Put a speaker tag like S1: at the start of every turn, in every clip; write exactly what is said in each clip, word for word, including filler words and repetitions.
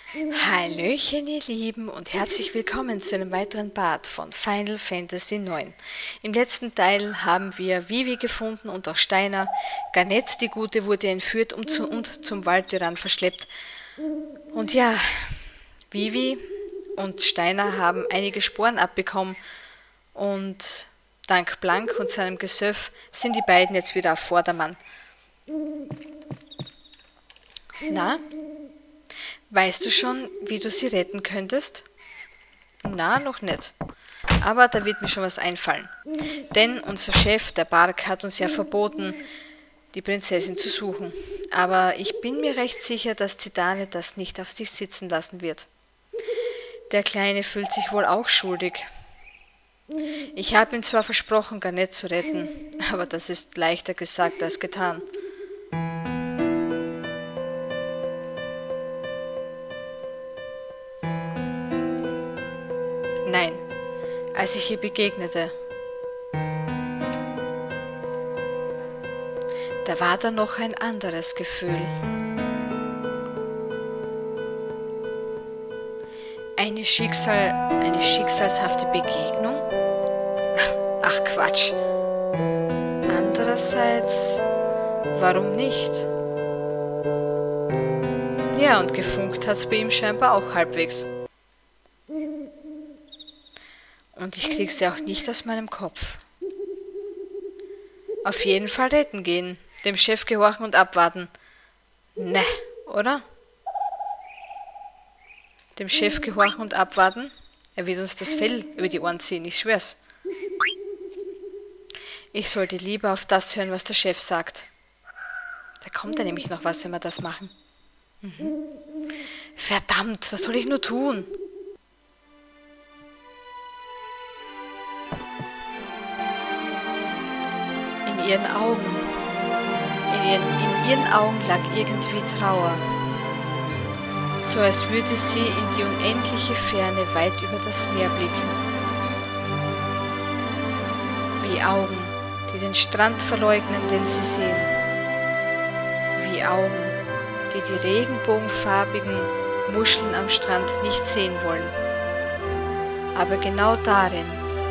S1: Hallöchen, ihr Lieben, und herzlich willkommen zu einem weiteren Part von Final Fantasy neun. Im letzten Teil haben wir Vivi gefunden und auch Steiner. Garnet, die Gute, wurde entführt und, zu, und zum Waldtyrann verschleppt. Und ja, Vivi und Steiner haben einige Sporen abbekommen und dank Blank und seinem Gesöff sind die beiden jetzt wieder auf Vordermann. Na? Weißt du schon, wie du sie retten könntest? Na, noch nicht. Aber da wird mir schon was einfallen. Denn unser Chef, der Bark, hat uns ja verboten, die Prinzessin zu suchen. Aber ich bin mir recht sicher, dass Zidane das nicht auf sich sitzen lassen wird. Der Kleine fühlt sich wohl auch schuldig. Ich habe ihm zwar versprochen, Garnet zu retten, aber das ist leichter gesagt als getan. Nein, als ich ihr begegnete, da war da noch ein anderes Gefühl. Eine Schicksal, eine schicksalshafte Begegnung? Ach Quatsch. Andererseits, warum nicht? Ja, und gefunkt hat's bei ihm scheinbar auch halbwegs. Und ich krieg sie auch nicht aus meinem Kopf. Auf jeden Fall retten gehen, dem Chef gehorchen und abwarten. Ne, oder? Dem Chef gehorchen und abwarten? Er wird uns das Fell über die Ohren ziehen, ich schwör's. Ich sollte lieber auf das hören, was der Chef sagt. Da kommt ja nämlich noch was, wenn wir das machen. Mhm. Verdammt, was soll ich nur tun? In ihren Augen, in ihren, in ihren Augen lag irgendwie Trauer. So als würde sie in die unendliche Ferne weit über das Meer blicken. Wie Augen, die den Strand verleugnen, den sie sehen. Wie Augen, die die regenbogenfarbigen Muscheln am Strand nicht sehen wollen. Aber genau darin,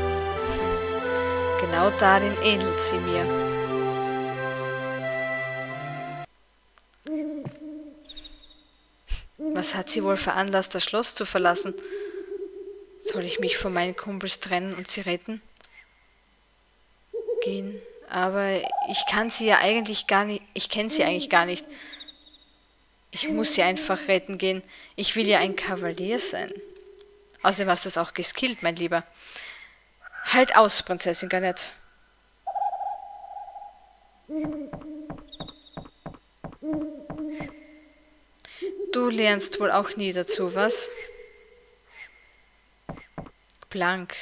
S1: genau darin ähnelt sie mir. Was hat sie wohl veranlasst, das Schloss zu verlassen? Soll ich mich von meinen Kumpels trennen und sie retten? Gehen. Aber ich kann sie ja eigentlich gar nicht, ich kenne sie eigentlich gar nicht. Ich muss sie einfach retten gehen. Ich will ja ein Kavalier sein. Außerdem hast du es auch geskillt, mein Lieber. Halt aus, Prinzessin Garnet. Du lernst wohl auch nie dazu, was? Blank.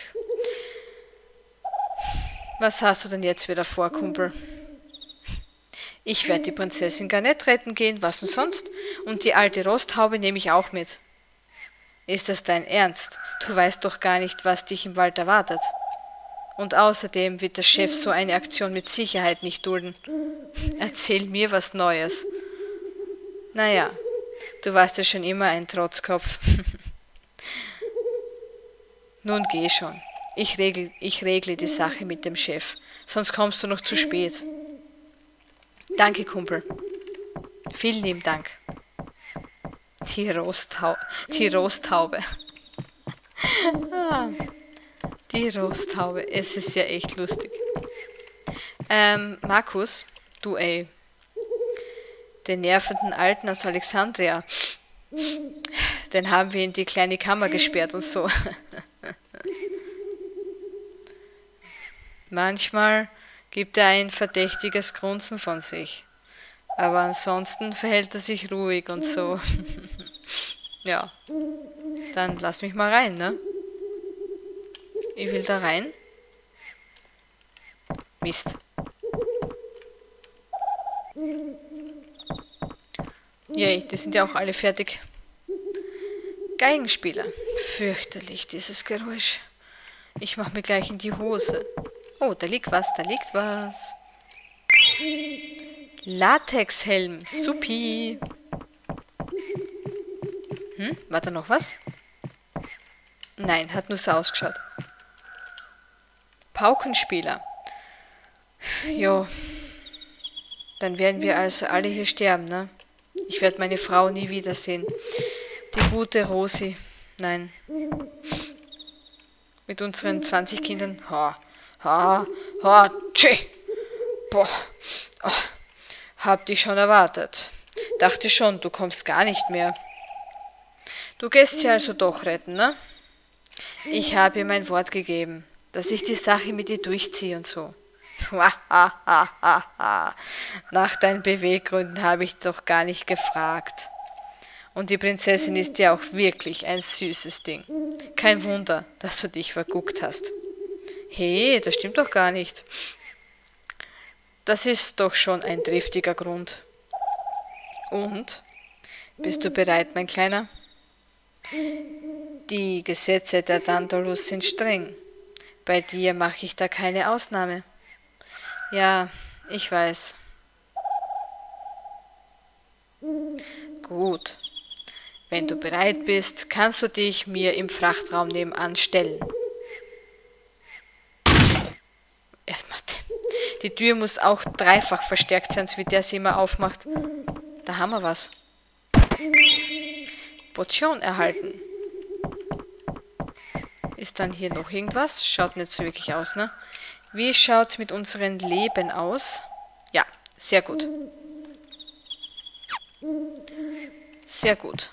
S1: Was hast du denn jetzt wieder vor, Kumpel? Ich werde die Prinzessin Garnet retten gehen, was denn sonst? Und die alte Rosthaube nehme ich auch mit. Ist das dein Ernst? Du weißt doch gar nicht, was dich im Wald erwartet. Und außerdem wird der Chef so eine Aktion mit Sicherheit nicht dulden. Erzähl mir was Neues. Naja, du warst ja schon immer ein Trotzkopf. Nun geh schon. Ich regle, ich regle die Sache mit dem Chef. Sonst kommst du noch zu spät. Danke, Kumpel. Vielen lieben Dank. Die Rosthau die Rosthaube. ah, die Rosthaube. Es ist ja echt lustig. Ähm, Markus, du ey. Den nervenden Alten aus Alexandria. Den haben wir in die kleine Kammer gesperrt und so. Manchmal gibt er ein verdächtiges Grunzen von sich. Aber ansonsten verhält er sich ruhig und so. Ja, dann lass mich mal rein, ne? Ich will da rein. Mist. Yay, die sind ja auch alle fertig. Geigenspieler. Fürchterlich, dieses Geräusch. Ich mach mir gleich in die Hose. Oh, da liegt was, da liegt was. Latexhelm, supi. Hm, war da noch was? Nein, hat nur so ausgeschaut. Paukenspieler. Jo. Dann werden wir also alle hier sterben, ne? Ich werde meine Frau nie wiedersehen. Die gute Rosi. Nein. Mit unseren zwanzig Kindern. Ha, ha, ha, tschä. Boah. Oh, hab dich schon erwartet. Dachte schon, du kommst gar nicht mehr. Du gehst sie also doch retten, ne? Ich habe ihr mein Wort gegeben, dass ich die Sache mit ihr durchziehe und so. Nach deinen Beweggründen habe ich doch gar nicht gefragt. Und die Prinzessin ist ja auch wirklich ein süßes Ding. Kein Wunder, dass du dich verguckt hast. Hey, das stimmt doch gar nicht. Das ist doch schon ein triftiger Grund. Und? Bist du bereit, mein Kleiner? Die Gesetze der Dandalus sind streng. Bei dir mache ich da keine Ausnahme. Ja, ich weiß. Gut. Wenn du bereit bist, kannst du dich mir im Frachtraum nebenan stellen. Die Tür muss auch dreifach verstärkt sein, so wie der sie immer aufmacht. Da haben wir was. Portion erhalten. Ist dann hier noch irgendwas? Schaut nicht so wirklich aus, ne? Wie schaut es mit unserem Leben aus? Ja, sehr gut. Sehr gut.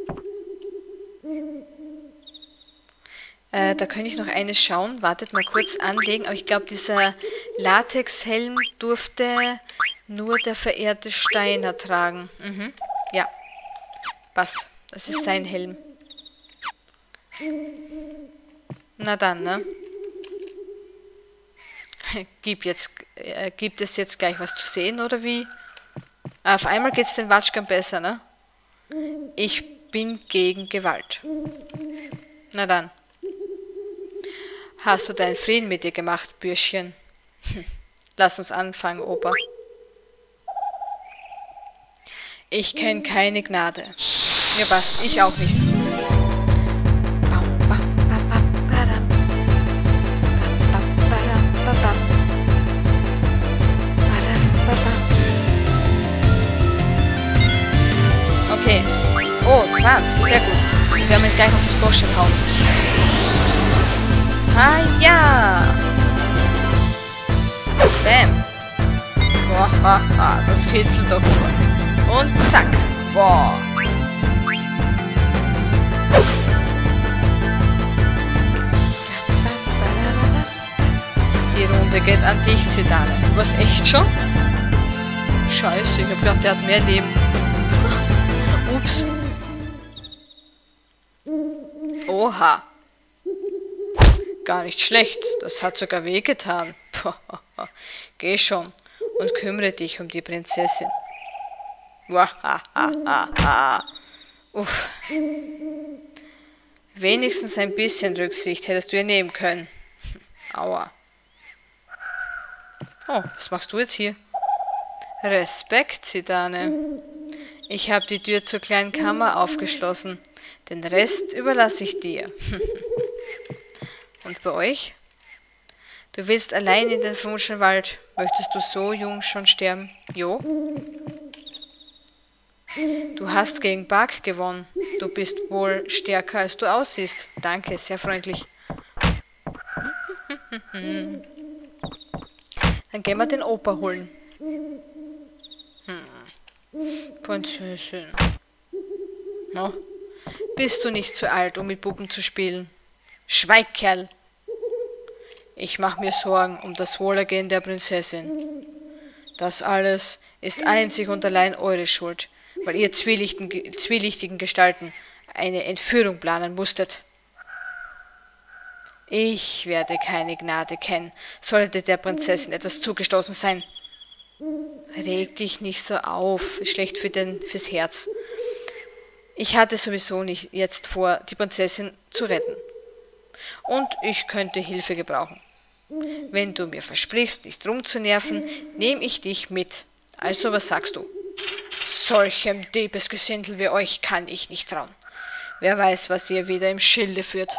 S1: Äh, da könnte ich noch eines schauen. Wartet mal kurz anlegen. Aber ich glaube, dieser Latexhelm durfte nur der verehrte Steiner tragen. Mhm. Ja, passt. Das ist sein Helm. Na dann, ne? Gibt, jetzt, äh, gibt es jetzt gleich was zu sehen, oder wie? Ah, auf einmal geht es den Watschkern besser, ne? Ich bin gegen Gewalt. Na dann. Hast du deinen Frieden mit dir gemacht, Bürschchen? Hm. Lass uns anfangen, Opa. Ich kenne keine Gnade. Mir passt, ich auch nicht. Okay. Oh, Trans, sehr gut. Wir werden ihn gleich aufs Vorstellen hauen. Ah ja! Bam! Boah, ha, ha, das kitzelt doch nur. Und zack! Boah! Die Runde geht an dich, Zidane. Was, echt schon? Scheiße, ich hab gedacht, der hat mehr Leben. Ups. Oha. Gar nicht schlecht. Das hat sogar wehgetan. Geh schon und kümmere dich um die Prinzessin. Uff. Wenigstens ein bisschen Rücksicht hättest du ihr nehmen können. Aua. Oh, was machst du jetzt hier? Respekt, Zidane. Ich habe die Tür zur kleinen Kammer aufgeschlossen. Den Rest überlasse ich dir. Und bei euch? Du willst allein in den verwunschenen Wald. Möchtest du so jung schon sterben? Jo? Du hast gegen Bug gewonnen. Du bist wohl stärker, als du aussiehst. Danke, sehr freundlich. Dann gehen wir den Opa holen. Hm. Prinzessin. No? Bist du nicht zu alt, um mit Puppen zu spielen? Schweig, Kerl! Ich mache mir Sorgen um das Wohlergehen der Prinzessin. Das alles ist einzig und allein eure Schuld, weil ihr zwielichtigen, zwielichtigen Gestalten eine Entführung planen musstet. Ich werde keine Gnade kennen, sollte der Prinzessin etwas zugestoßen sein. Reg dich nicht so auf, ist schlecht für den, fürs Herz. Ich hatte sowieso nicht jetzt vor, die Prinzessin zu retten. Und ich könnte Hilfe gebrauchen. Wenn du mir versprichst, nicht rumzunerven, nehme ich dich mit. Also, was sagst du? Solchem Diebesgesindel wie euch kann ich nicht trauen. Wer weiß, was ihr wieder im Schilde führt.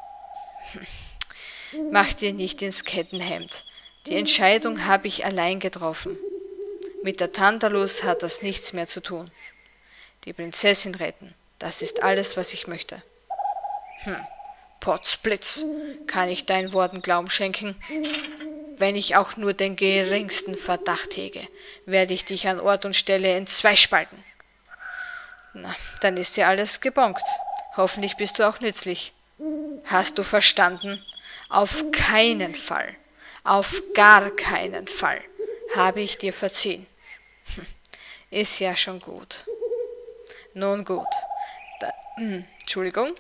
S1: Hm. Mach dir nicht ins Kettenhemd. Die Entscheidung habe ich allein getroffen. Mit der Tantalus hat das nichts mehr zu tun. Die Prinzessin retten, das ist alles, was ich möchte. Hm, Potzblitz, kann ich deinen Worten Glauben schenken? Wenn ich auch nur den geringsten Verdacht hege, werde ich dich an Ort und Stelle in zwei spalten. Na, dann ist ja alles gebongt. Hoffentlich bist du auch nützlich. Hast du verstanden? Auf keinen Fall, auf gar keinen Fall habe ich dir verziehen. Hm, ist ja schon gut. Nun gut. Da, hm, Entschuldigung.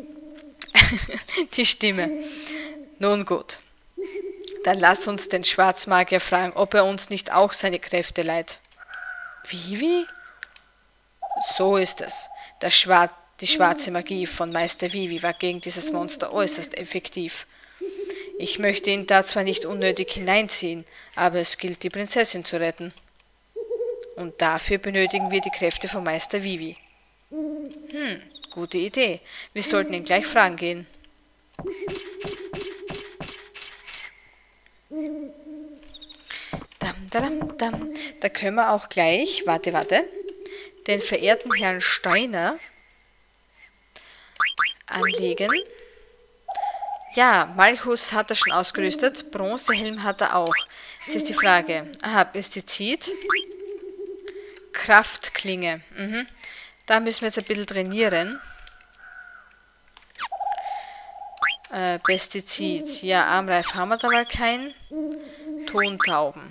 S1: Die Stimme. Nun gut. Dann lass uns den Schwarzmagier fragen, ob er uns nicht auch seine Kräfte leiht. Vivi? So ist es. Der Schwar die schwarze Magie von Meister Vivi war gegen dieses Monster äußerst effektiv. Ich möchte ihn da zwar nicht unnötig hineinziehen, aber es gilt, die Prinzessin zu retten. Und dafür benötigen wir die Kräfte von Meister Vivi. Hm, gute Idee. Wir sollten ihn gleich fragen gehen. Dam, dam, dam. Da können wir auch gleich, warte, warte, den verehrten Herrn Steiner anlegen. Ja, Malchus hat er schon ausgerüstet, Bronzehelm hat er auch. Jetzt ist die Frage, aha, Pestizid, Kraftklinge, mhm. Da müssen wir jetzt ein bisschen trainieren. Äh, Pestizid, ja, Armreif haben wir da mal keinen. Tontauben.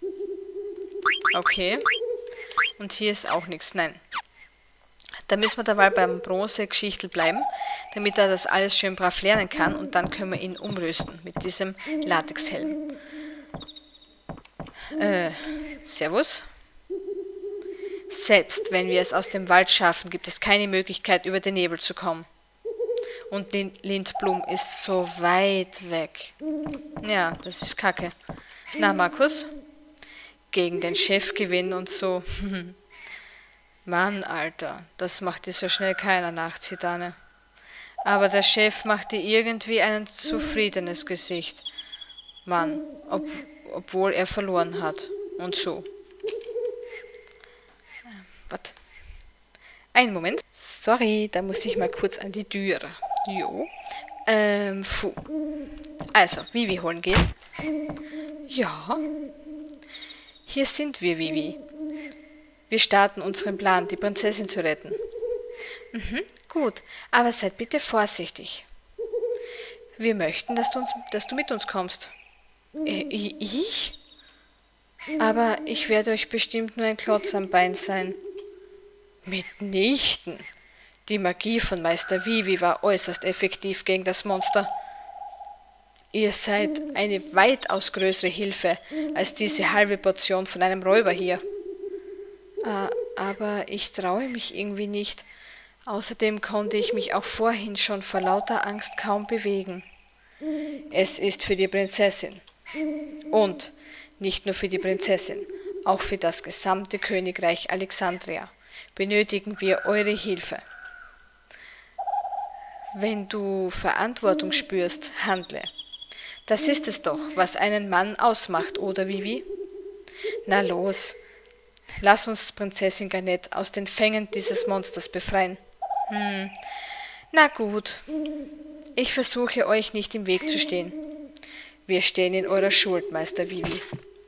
S1: Okay. Und hier ist auch nichts, nein. Da müssen wir dabei beim Bronze-Geschichtel bleiben, damit er das alles schön brav lernen kann und dann können wir ihn umrüsten mit diesem Latexhelm. Äh, Servus. Selbst wenn wir es aus dem Wald schaffen, gibt es keine Möglichkeit, über den Nebel zu kommen. Und Lindblum ist so weit weg. Ja, das ist kacke. Na, Markus? Gegen den Chef gewinnen und so. Mann, Alter, das macht dir so schnell keiner nach, Zidane. Aber der Chef macht dir irgendwie ein zufriedenes Gesicht. Mann, ob, obwohl er verloren hat. Und so. Was? Einen Moment. Sorry, da muss ich mal kurz an die Tür. Jo. Ähm, puh. Also, Vivi holen gehen. Ja. Hier sind wir, Vivi. Wir starten unseren Plan, die Prinzessin zu retten. Mhm, gut, aber seid bitte vorsichtig. Wir möchten, dass du, uns, dass du mit uns kommst. Äh, ich? Aber ich werde euch bestimmt nur ein Klotz am Bein sein. Mitnichten. Die Magie von Meister Vivi war äußerst effektiv gegen das Monster. Ihr seid eine weitaus größere Hilfe als diese halbe Portion von einem Räuber hier. Äh, aber ich traue mich irgendwie nicht. Außerdem konnte ich mich auch vorhin schon vor lauter Angst kaum bewegen. Es ist für die Prinzessin. Und nicht nur für die Prinzessin, auch für das gesamte Königreich Alexandria benötigen wir eure Hilfe. Wenn du Verantwortung spürst, handle. Das ist es doch, was einen Mann ausmacht, oder Vivi? Na los, lass uns Prinzessin Garnet aus den Fängen dieses Monsters befreien. Hm, na gut, ich versuche euch nicht im Weg zu stehen. Wir stehen in eurer Schuld, Meister Vivi.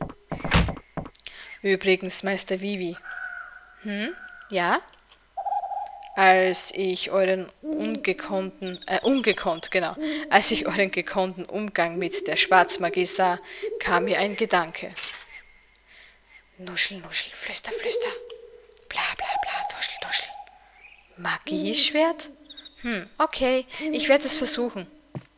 S1: Übrigens, Meister Vivi. Hm, ja? Als ich euren ungekonnten, äh, ungekonnt, genau, als ich euren gekonnten Umgang mit der Schwarzmagie sah, kam mir ein Gedanke. Nuschel, nuschel, flüster, flüster, bla, bla, bla, tuschel, tuschel. Magieschwert? Hm, okay, ich werde es versuchen.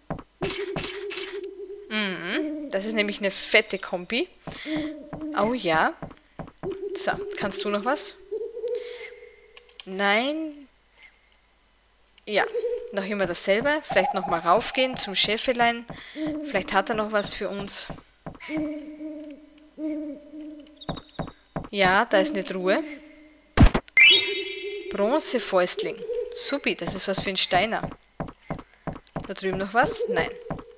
S1: Mhm, das ist nämlich eine fette Kombi. Oh ja. So, kannst du noch was? Nein. Ja, noch immer dasselbe. Vielleicht nochmal raufgehen zum Schäfelein. Vielleicht hat er noch was für uns. Ja, da ist eine Truhe. Bronzefäustling. supi, das ist was für ein Steiner. Da drüben noch was? Nein.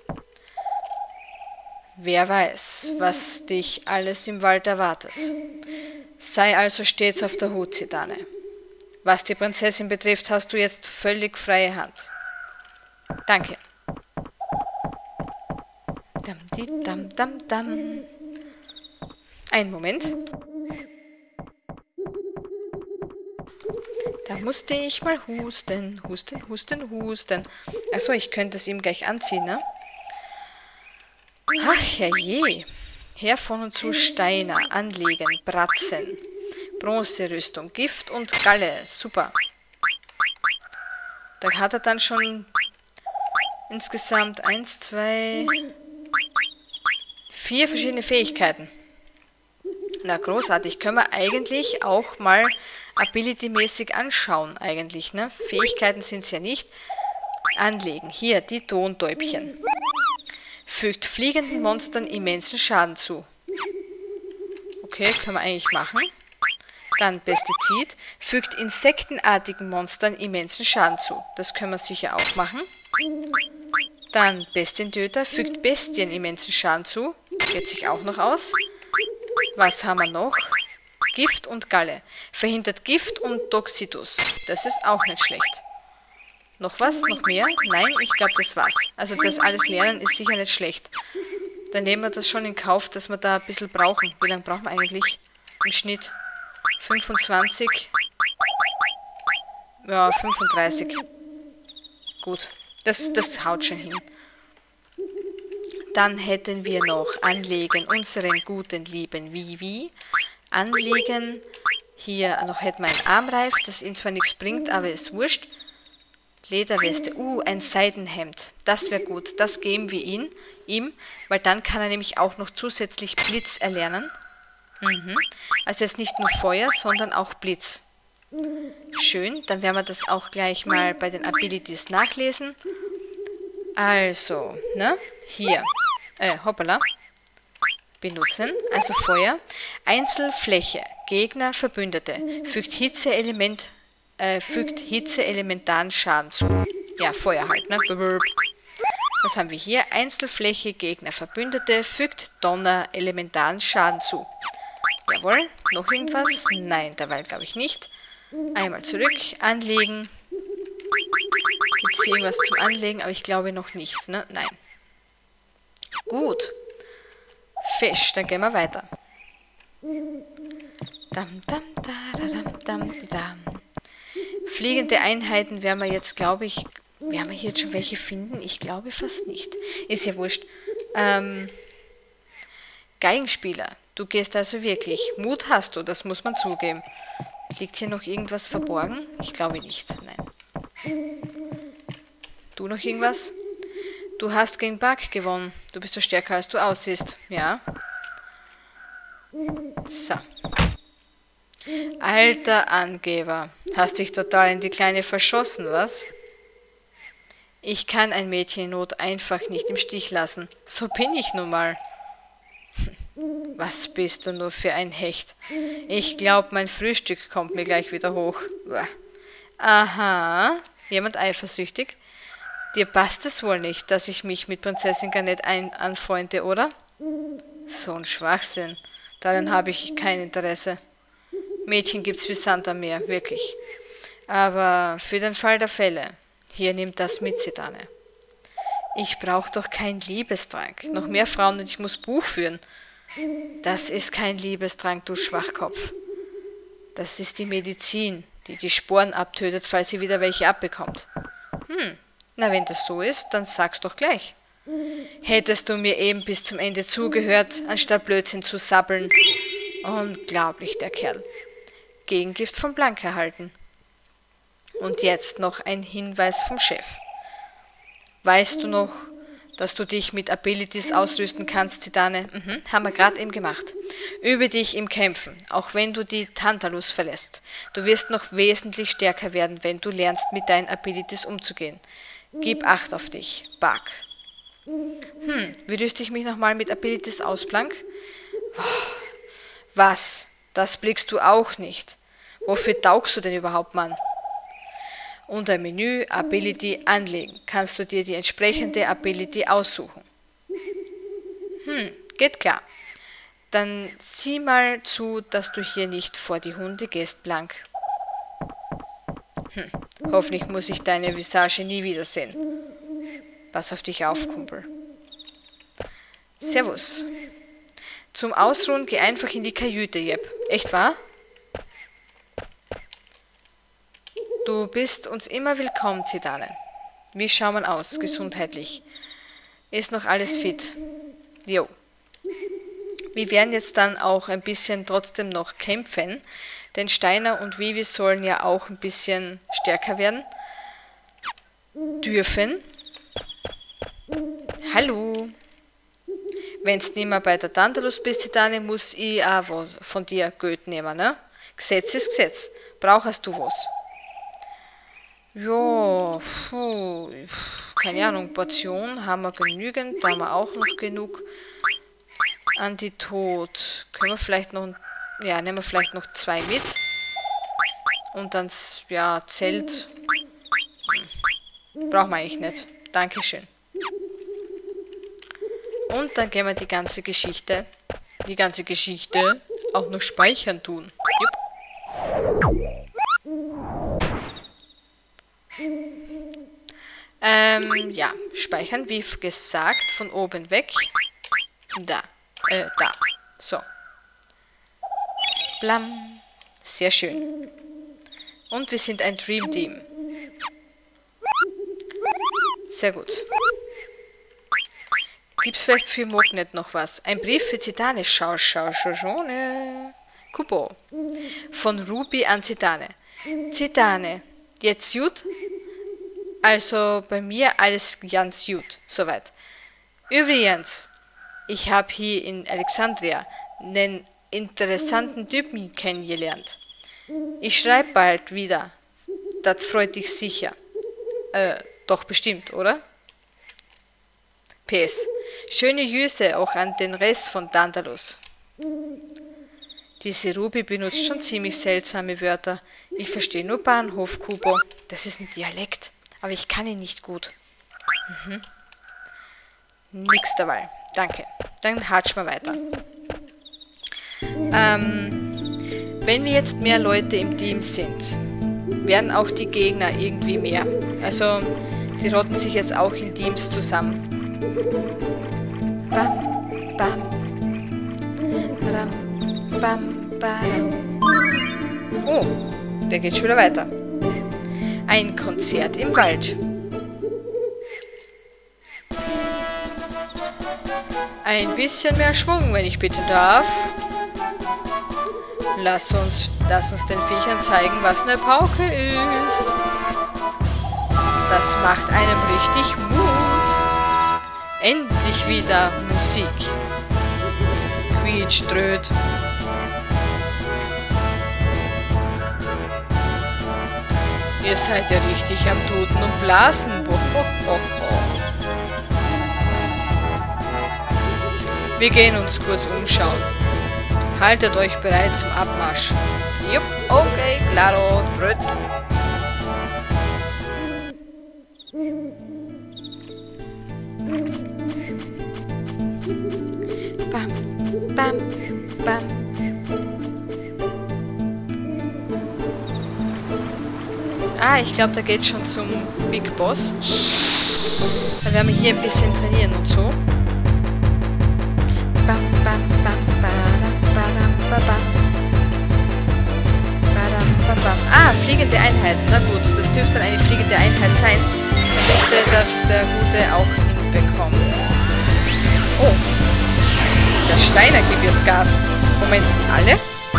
S1: Wer weiß, was dich alles im Wald erwartet. Sei also stets auf der Hut, Zidane. Was die Prinzessin betrifft, hast du jetzt völlig freie Hand. Danke. Dam, di, dam, dam, dam. Einen Moment. Da musste ich mal husten, husten, husten, husten. Achso, ich könnte es ihm gleich anziehen, ne? Ach, herrje. Her von und zu Steiner, anlegen, bratzen. Bronzerüstung, Gift und Galle. Super. Da hat er dann schon insgesamt eins, zwei, vier verschiedene Fähigkeiten. Na, großartig. Können wir eigentlich auch mal ability-mäßig anschauen, eigentlich, ne? Fähigkeiten sind es ja nicht. Anlegen. Hier, die Tontäubchen. Fügt fliegenden Monstern immensen Schaden zu. Okay, können wir eigentlich machen. Dann Pestizid. Fügt insektenartigen Monstern immensen Schaden zu. Das können wir sicher auch machen. Dann Bestientöter. Fügt Bestien immensen Schaden zu. Geht sich auch noch aus. Was haben wir noch? Gift und Galle. Verhindert Gift und Toxitus. Das ist auch nicht schlecht. Noch was? Noch mehr? Nein, ich glaube, das war's. Also das alles lernen ist sicher nicht schlecht. Dann nehmen wir das schon in Kauf, dass wir da ein bisschen brauchen. Wie lange brauchen wir eigentlich im Schnitt? fünfundzwanzig. Ja, fünfunddreißig. Gut, das, das haut schon hin. Dann hätten wir noch Anlegen, unseren guten lieben Vivi. Anlegen. Hier noch hätten wir einen Armreif, das ihm zwar nichts bringt, aber ist wurscht. Lederweste. Uh, ein Seidenhemd. Das wäre gut. Das geben wir ihn, ihm, weil dann kann er nämlich auch noch zusätzlich Blitz erlernen. Mhm. Also jetzt nicht nur Feuer, sondern auch Blitz. Schön, dann werden wir das auch gleich mal bei den Abilities nachlesen. Also, ne? Hier. Äh, hoppala. Benutzen, also Feuer. Einzelfläche. Gegner, Verbündete. Fügt Hitzeelement Äh, fügt Hitze elementaren Schaden zu. Ja, Feuer halt, ne? Was haben wir hier? Einzelfläche, Gegner, Verbündete, fügt Donner elementaren Schaden zu. Jawohl, noch irgendwas? Nein, dabei glaube ich nicht. Einmal zurück, anlegen. Gibt es hier irgendwas zum Anlegen? Aber ich glaube noch nicht, ne? Nein. Gut. Fisch, dann gehen wir weiter. Dam, dam, da, da, dam, dam, dam. Fliegende Einheiten werden wir jetzt, glaube ich, werden wir hier jetzt schon welche finden? Ich glaube fast nicht. Ist ja wurscht. Ähm, Geigenspieler, du gehst also wirklich. Mut hast du, das muss man zugeben. Liegt hier noch irgendwas verborgen? Ich glaube nicht, nein. Du noch irgendwas? Du hast gegen Bug gewonnen. Du bist so stärker, als du aussiehst. Ja. So. Alter Angeber, hast dich total in die Kleine verschossen, was? Ich kann ein Mädchen in Not einfach nicht im Stich lassen. So bin ich nun mal. Was bist du nur für ein Hecht? Ich glaube, mein Frühstück kommt mir gleich wieder hoch. Aha, jemand eifersüchtig? Dir passt es wohl nicht, dass ich mich mit Prinzessin Garnet ein anfreunde, oder? So ein Schwachsinn. Daran habe ich kein Interesse. Mädchen gibt's wie Sand am Meer, wirklich. Aber für den Fall der Fälle, hier nimmt das mit, Zidane. Ich brauche doch keinen Liebestrank. Noch mehr Frauen und ich muss Buch führen. Das ist kein Liebestrank, du Schwachkopf. Das ist die Medizin, die die Sporen abtötet, falls sie wieder welche abbekommt. Hm, na wenn das so ist, dann sag's doch gleich. Hättest du mir eben bis zum Ende zugehört, anstatt Blödsinn zu sabbeln. Unglaublich, der Kerl. Gegengift von Blank erhalten. Und jetzt noch ein Hinweis vom Chef. Weißt du noch, dass du dich mit Abilities ausrüsten kannst, Zidane? Mhm, haben wir gerade eben gemacht. Übe dich im Kämpfen, auch wenn du die Tantalus verlässt. Du wirst noch wesentlich stärker werden, wenn du lernst, mit deinen Abilities umzugehen. Gib Acht auf dich, Bug. Hm, wie rüste ich mich nochmal mit Abilities aus, Blank? Was? Das blickst du auch nicht. Wofür taugst du denn überhaupt, Mann? Unter Menü Ability anlegen kannst du dir die entsprechende Ability aussuchen. Hm, geht klar. Dann sieh mal zu, dass du hier nicht vor die Hunde gehst, Blank. Hm, hoffentlich muss ich deine Visage nie wiedersehen. Pass auf dich auf, Kumpel. Servus. Zum Ausruhen geh einfach in die Kajüte, Jep. Echt wahr? Du bist uns immer willkommen, Zidane. Wie schaut man aus, gesundheitlich? Ist noch alles fit? Jo. Wir werden jetzt dann auch ein bisschen trotzdem noch kämpfen, denn Steiner und Vivi sollen ja auch ein bisschen stärker werden. Dürfen. Hallo. Wenn du nicht mehr bei der Dandalus bist, Zidane, muss ich auch was von dir Geld nehmen, ne? Gesetz ist Gesetz. Brauchst du was? Ja, puh, keine Ahnung, Portion haben wir genügend, da haben wir auch noch genug. Antidot, können wir vielleicht noch, ja, nehmen wir vielleicht noch zwei mit. Und dann, ja, Zelt, brauchen wir eigentlich nicht. Dankeschön. Und dann gehen wir die ganze Geschichte, die ganze Geschichte auch noch speichern tun. Jupp. Ähm, ja, speichern, wie gesagt, von oben weg. Da, äh, da. So. Blam. Sehr schön. Und wir sind ein Dream Team. Sehr gut. Gibt's vielleicht für Mognet noch was? Ein Brief für Zidane. Schau, schau, schau, schau, ne. Kupo. Von Ruby an Zidane. Zidane. Jetzt gut? Also bei mir alles ganz gut, soweit. Übrigens, ich habe hier in Alexandria einen interessanten Typen kennengelernt. Ich schreibe bald wieder. Das freut dich sicher. Äh, doch bestimmt, oder? P S. Schöne Grüße auch an den Rest von Dandalus. Diese Ruby benutzt schon ziemlich seltsame Wörter. Ich verstehe nur Bahnhof, Kubo. Das ist ein Dialekt, aber ich kann ihn nicht gut. Mhm. Nix dabei. Danke. Dann hatsch mal weiter. Ähm, wenn wir jetzt mehr Leute im Team sind, werden auch die Gegner irgendwie mehr. Also, die rotten sich jetzt auch in Teams zusammen. Bam, bam. Ram, bam, bam. Oh, der geht schon wieder weiter. Ein Konzert im Wald. Ein bisschen mehr Schwung, wenn ich bitten darf. Lass uns, lass uns den Viechern zeigen, was eine Pauke ist. Das macht einem richtig Mut. Endlich wieder Musik. Quietschtröd. Ihr seid ja richtig am Tuten und Blasen. Bohohoho. Wir gehen uns kurz umschauen. Haltet euch bereit zum Abmarsch. Jupp, okay, claro, Bröt. Bam, bam, bam. Ah, ich glaube, da geht schon zum Big Boss. Dann werden wir hier ein bisschen trainieren und so. Bam, bam, bam, badam, badam, badam. Badam, badam. Ah, fliegende Einheiten. Na gut, das dürfte dann eine fliegende Einheit sein. Dann möchte das der Gute auch hinbekommen. Oh. Der Steiner gibt jetzt Gas. Moment, alle?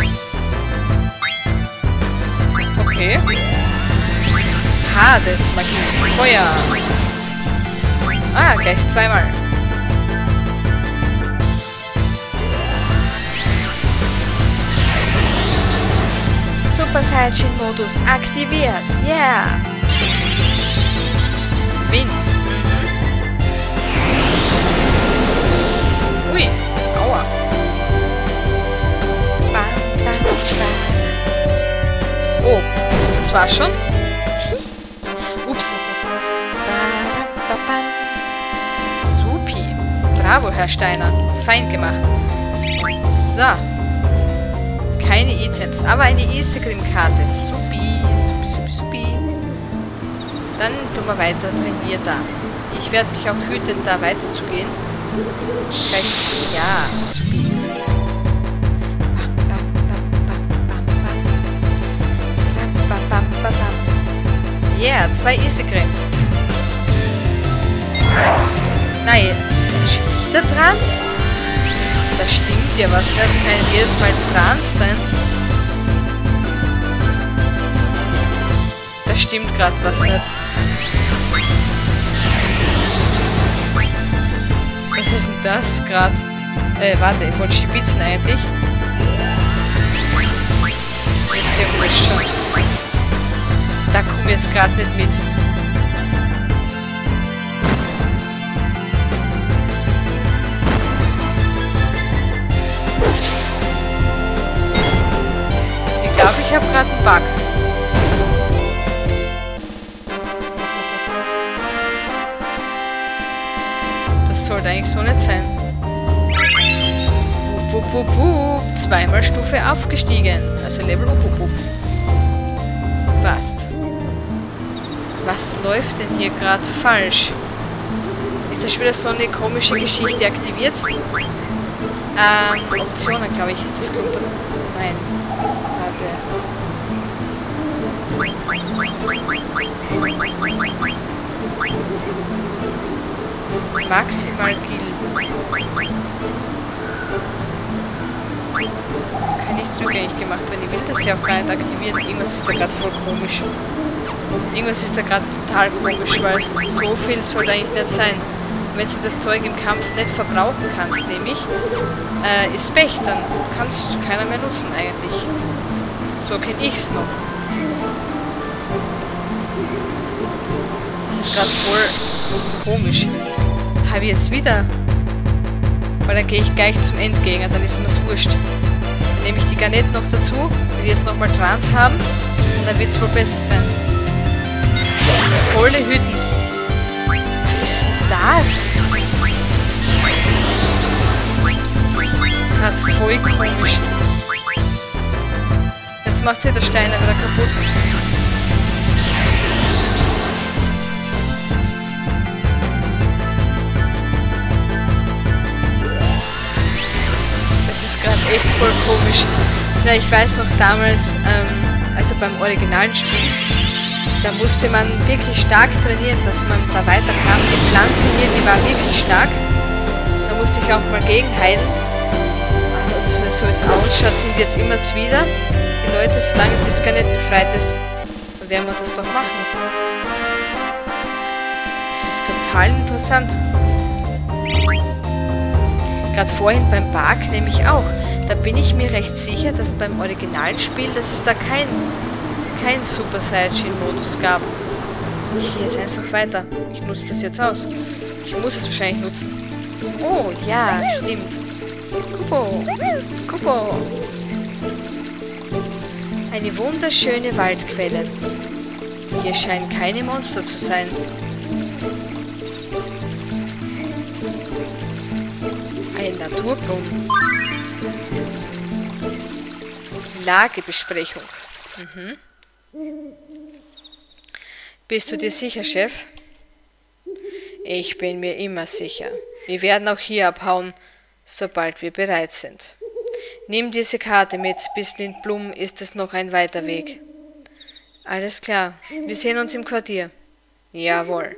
S1: Okay. Hades, Magie, Feuer. Ah, gleich zweimal. Super Saiyajin-Modus aktiviert. Yeah. Wind. Mhm. Ui. Aua. Oh, das war's schon? Supi. Bravo, Herr Steiner. Fein gemacht. So. Keine Items, aber eine Isegrim-Karte. Supi, supi, supi, supi. Dann tun wir weiter trainieren da. Ich werde mich auch hüten, da weiterzugehen. Gleich, ja, supi. Ja, yeah, zwei Isegrims. Nein, schon wieder Trans? Da stimmt ja was nicht. Kann jedes Mal Trans sein. Da stimmt gerade was nicht. Was ist denn das gerade? Äh, warte, ich wollte stibitzen eigentlich. Ist ja wurscht schon. Da komme ich jetzt gerade nicht mit. Ich glaube, ich habe gerade einen Bug. Das sollte eigentlich so nicht sein. Wupp, wupp, wupp, wupp. Zweimal Stufe aufgestiegen. Also Level up, up, up. Passt. Was läuft denn hier gerade falsch? Ist da schon wieder so eine komische Geschichte aktiviert? Ähm, Optionen, glaube ich, ist das Klumpen. Nein. Warte. Maximal Kill. Kann ich rückgängig gemacht werden. Ich will das ja auch gar nicht aktivieren. Irgendwas ist da gerade voll komisch. Irgendwas ist da gerade total komisch, weil so viel soll eigentlich nicht sein. Wenn du das Zeug im Kampf nicht verbrauchen kannst, nämlich, äh, ist Pech, dann kannst du keiner mehr nutzen eigentlich. So kenne ich's noch. Das ist gerade voll komisch. Habe ich jetzt wieder? Weil dann gehe ich gleich zum Endgegner, dann ist mir's wurscht. Dann nehme ich die Garnett noch dazu, wenn die jetzt nochmal Trans haben, und dann wird es wohl besser sein. Volle Hütten. Was ist denn das? Gerade voll komisch. Jetzt macht sich der Steiner wieder kaputt. Das ist gerade echt voll komisch. Ja, ich weiß noch damals, ähm, also beim originalen Spiel, da musste man wirklich stark trainieren, dass man da weiterkam. Die Pflanze hier, die war wirklich stark. Da musste ich auch mal gegenheilen. Also so es ausschaut, sind jetzt immer wieder die Leute, solange das gar nicht befreit ist, dann werden wir das doch machen. Das ist total interessant. Gerade vorhin beim Park nämlich auch. Da bin ich mir recht sicher, dass beim originalen Spiel, dass es da kein kein Super Saiyajin-Modus gab. Ich gehe jetzt einfach weiter. Ich nutze das jetzt aus. Ich muss es wahrscheinlich nutzen. Oh, ja, stimmt. Kupo. Kupo. Eine wunderschöne Waldquelle. Hier scheinen keine Monster zu sein. Ein Naturbrunnen. Lagebesprechung. Mhm. Bist du dir sicher, Chef? Ich bin mir immer sicher. Wir werden auch hier abhauen, sobald wir bereit sind. Nimm diese Karte mit. Bis Lindblum ist es noch ein weiter Weg. Alles klar. Wir sehen uns im Quartier. Jawohl.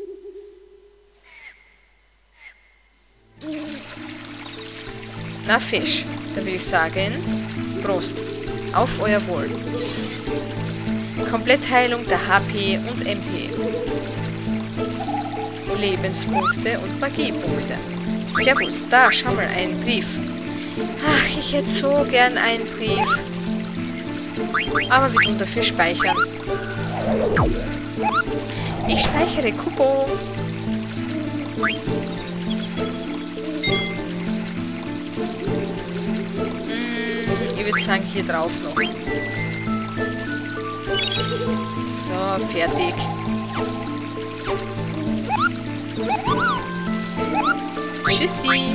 S1: Na, Fisch. Dann will ich sagen, Prost. Auf euer Wohl. Komplettheilung der H P und M P. Lebenspunkte und Magiepunkte. Servus, da, schau mal, ein Brief. Ach, ich hätte so gern einen Brief. Aber wir tun dafür speichern. Ich speichere Kupo. Ich würde sagen, hier drauf noch. So, fertig. Tschüssi.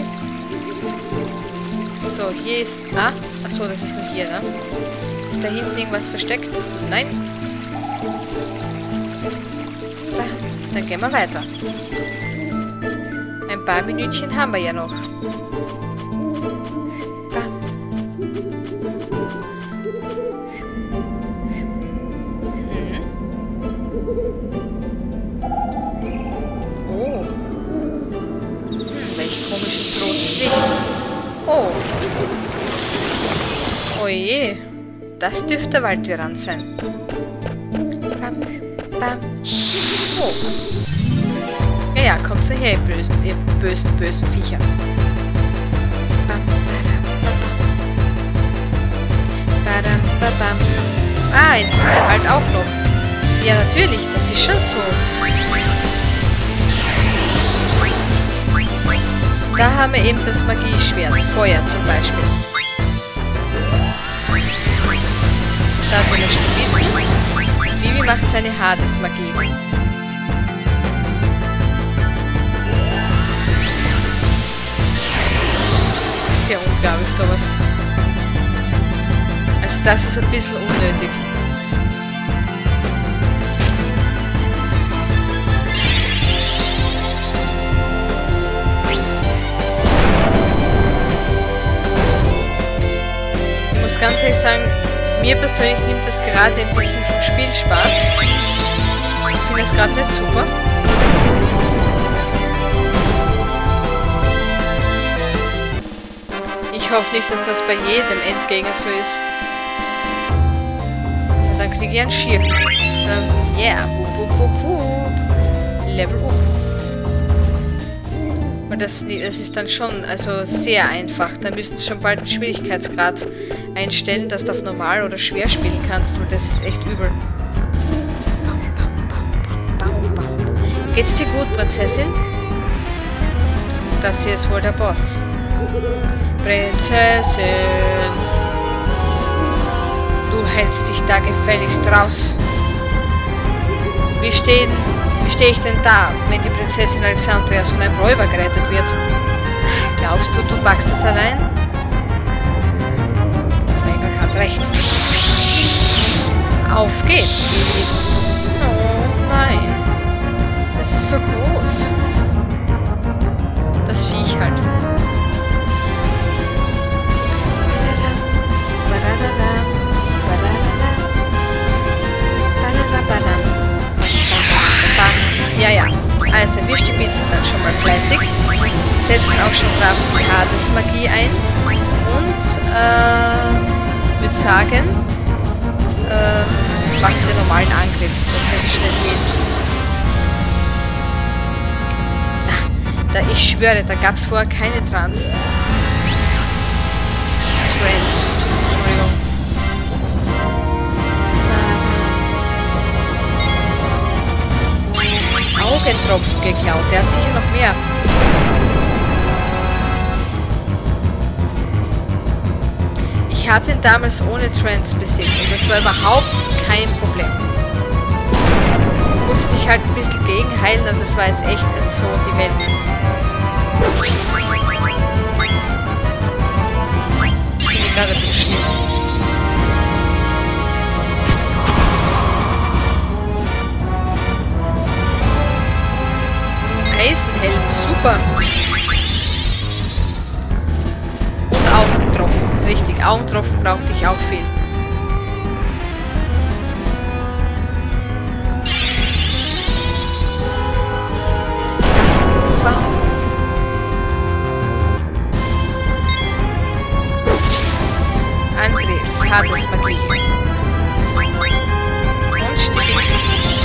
S1: So, hier ist... Ah, achso, das ist nur hier, ne? Ist da hinten irgendwas versteckt? Nein. Dann gehen wir weiter. Ein paar Minütchen haben wir ja noch. Hm. Oh. Hm, welch komisches rotes Licht. Oh. Oh je. Das dürfte der Waldtyrann sein. Bam, bam. Oh. Ja, ja, kommt her, ihr bösen, ihr bösen, bösen Viecher. Bam, badam, badam. Badam, badam. Ah, ein Hinterhalt auch noch. Ja, natürlich, das ist schon so. Da haben wir eben das Magieschwert. Feuer zum Beispiel. Da hat wir stabil. Vivi macht seine Hades-Magie. Das ist ja unglaublich, sowas. Also das ist ein bisschen unnötig. Ich muss ganz ehrlich sagen, mir persönlich nimmt das gerade ein bisschen vom Spiel Spaß. Ich finde das gerade nicht super. Ich hoffe nicht, dass das bei jedem Endgegner so ist. Und dann kriege ich einen Schirm. Ähm, yeah, wup, wup, wup, wup. Level up. Und das, das ist dann schon also sehr einfach. Da müssten sie schon bald den Schwierigkeitsgrad einstellen, dass du auf normal oder schwer spielen kannst, weil das ist echt übel. Geht's dir gut, Prinzessin? Das hier ist wohl der Boss. Prinzessin! Du hältst dich da gefälligst raus. Wie stehen, wie stehe ich denn da, wenn die Prinzessin Alexandrias von einem Räuber gerettet wird? Glaubst du, du packst das allein? Engel hat recht. Auf geht's, Vivi. Oh nein. Das ist so groß. Das Viech halt. Ja, ja. Also, wir stibitzen dann schon mal fleißig. Setzen auch schon brav die Hades-Magie ein. Und, äh, würde sagen, äh, machen den normalen Angriff. Das wird schnell gehen. Da, ich schwöre, da gab es vorher keine Trans. Trans. Entschuldigung. Augentropfen geklaut. Der hat sicher noch mehr. Ich habe den damals ohne Trance besiegt und das war überhaupt kein Problem. Musste sich halt ein bisschen gegenheilen und das war jetzt echt nicht so die Welt. Finde ich gerade ein bisschen schlimm. Eisenhelm, super. Und Augentropfen, richtig. Augentropfen brauchte ich auch viel. Angriff, Hades-Magie. Und Stibitzen.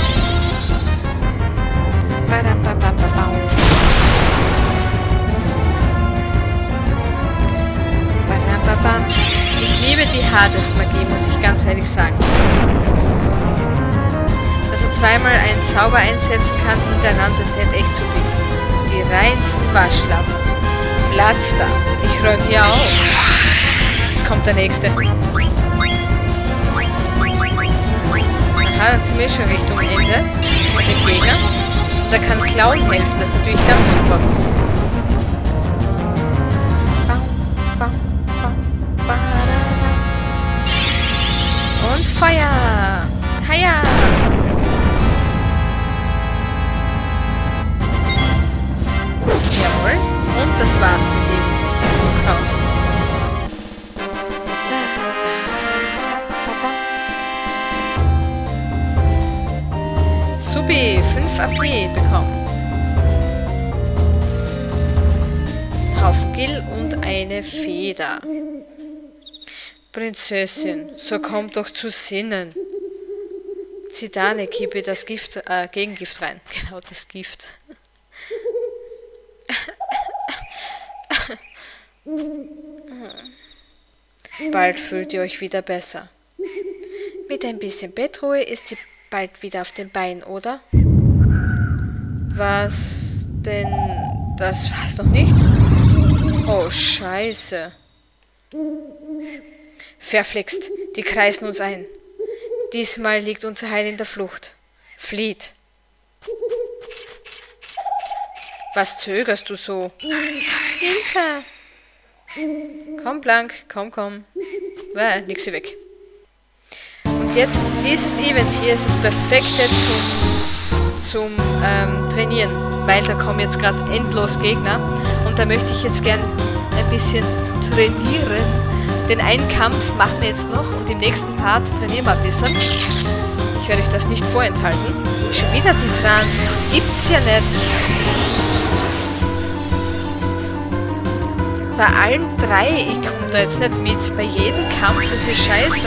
S1: Ich liebe die Hades-Magie, muss ich ganz ehrlich sagen. Dass er zweimal einen Zauber einsetzen kann hintereinander, das hält echt zu bieten. Die reinsten Waschlappen. Platz da. Ich räume hier auf. Jetzt kommt der nächste. Aha, dann sind wir schon Richtung Ende mit dem Gegner. Da kann Clown helfen, das ist natürlich ganz super. Feuer! Haja! Jawohl. Und das war's mit dem Unkraut. Supi, fünf A P bekommen. Haufen Gil und eine Feder. Prinzessin, so komm doch zu Sinnen. Zidane, kippe das Gift, äh, Gegengift rein. Genau, das Gift. Bald fühlt ihr euch wieder besser. Mit ein bisschen Bettruhe ist sie bald wieder auf den Beinen, oder? Was denn? Das war's noch nicht? Oh, Scheiße. Verflixt, die kreisen uns ein. Diesmal liegt unser Heil in der Flucht. Flieht. Was zögerst du so? Hilfe! Komm, Blank, komm, komm. Äh, nix hier weg. Und jetzt, dieses Event hier ist das perfekte zum, zum ähm, Trainieren, weil da kommen jetzt gerade endlos Gegner und da möchte ich jetzt gern ein bisschen trainieren. Den einen Kampf machen wir jetzt noch und im nächsten Part trainieren wir ein bisschen. Ich werde euch das nicht vorenthalten. Schon wieder die Trans, das gibt's ja nicht. Bei allen drei, ich komme da jetzt nicht mit. Bei jedem Kampf, das ist scheiße.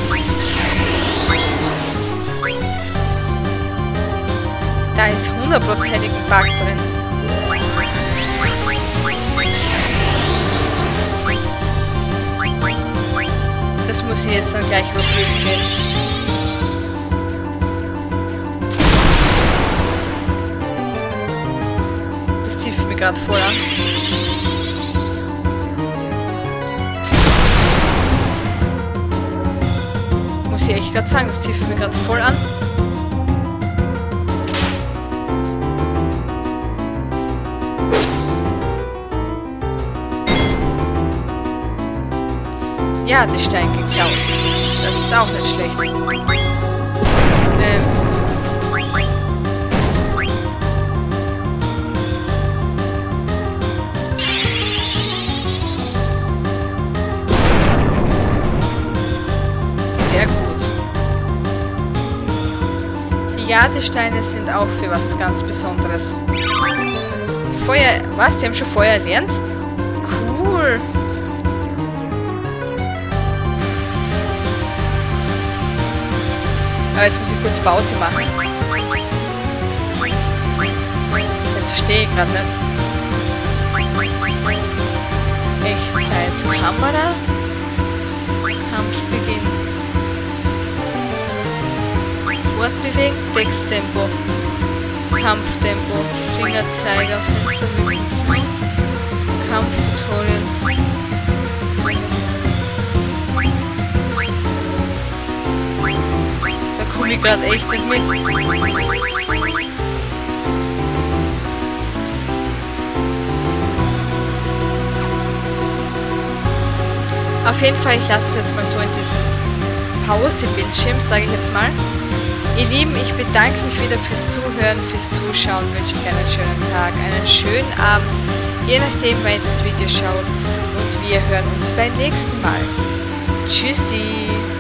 S1: Da ist hundertprozentig ein Bug drin. Das muss ich jetzt dann gleich überprüfen gehen. Das zieht mich gerade voll an. Muss ich echt gerade sagen, das zieht mich gerade voll an. Ja, der Stein geklaut. Das ist auch nicht schlecht. Ähm. Sehr gut. Die Jadesteine sind auch für was ganz Besonderes. Feuer... Was? Die haben schon Feuer erlernt? Cool. Aber jetzt muss ich kurz Pause machen. Das verstehe ich gerade nicht. Echtzeit Kamera. Kampfbeginn. Fortbewegen. Texttempo. Kampftempo. Fingerzeiger. Fensterbewegung. Kampftutorial. Komme ich gerade echt nicht mit. Auf jeden Fall, ich lasse es jetzt mal so in diesem Pause-Bildschirm, sage ich jetzt mal. Ihr Lieben, ich bedanke mich wieder fürs Zuhören, fürs Zuschauen, wünsche euch einen schönen Tag, einen schönen Abend, je nachdem, wann ihr das Video schaut. Und wir hören uns beim nächsten Mal. Tschüssi!